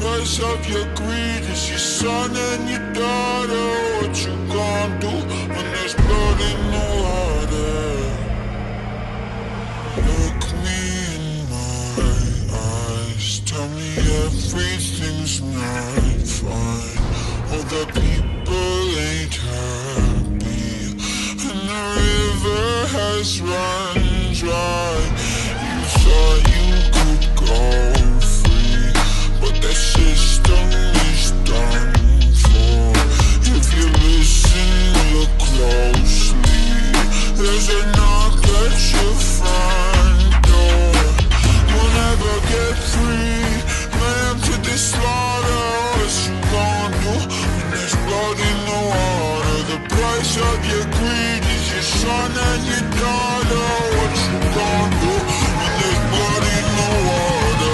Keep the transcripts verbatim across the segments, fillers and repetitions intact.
price of your greed is your son and your daughter. What you gon' do when there's blood in the water? Look me in my eyes, tell me everything's not fine. All the people ain't happy, and the river has run dry. You thought you could go free, but the system is done for. If you listen real closely, there's a knock at your front door. You'll never get free, lamb to the slaughter. What you gon' do when there's blood in the water? The price of your greed is your son and your daughter. What you gon' do when there's blood in the water?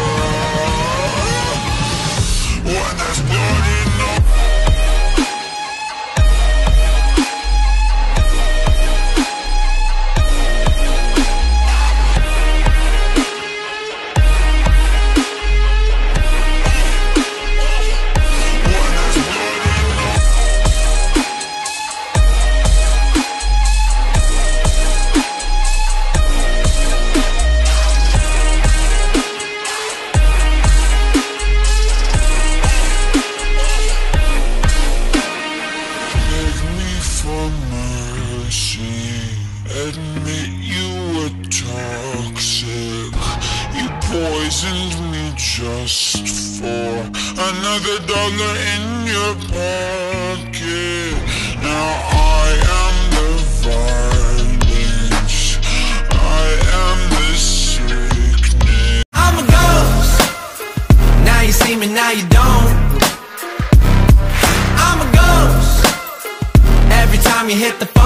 When there's blood in the admit you were toxic. You poisoned me just for another dollar in your pocket. Now I am the violence, I am the sickness. I'm a ghost. Now you see me, now you don't. I'm a ghost. Every time you hit the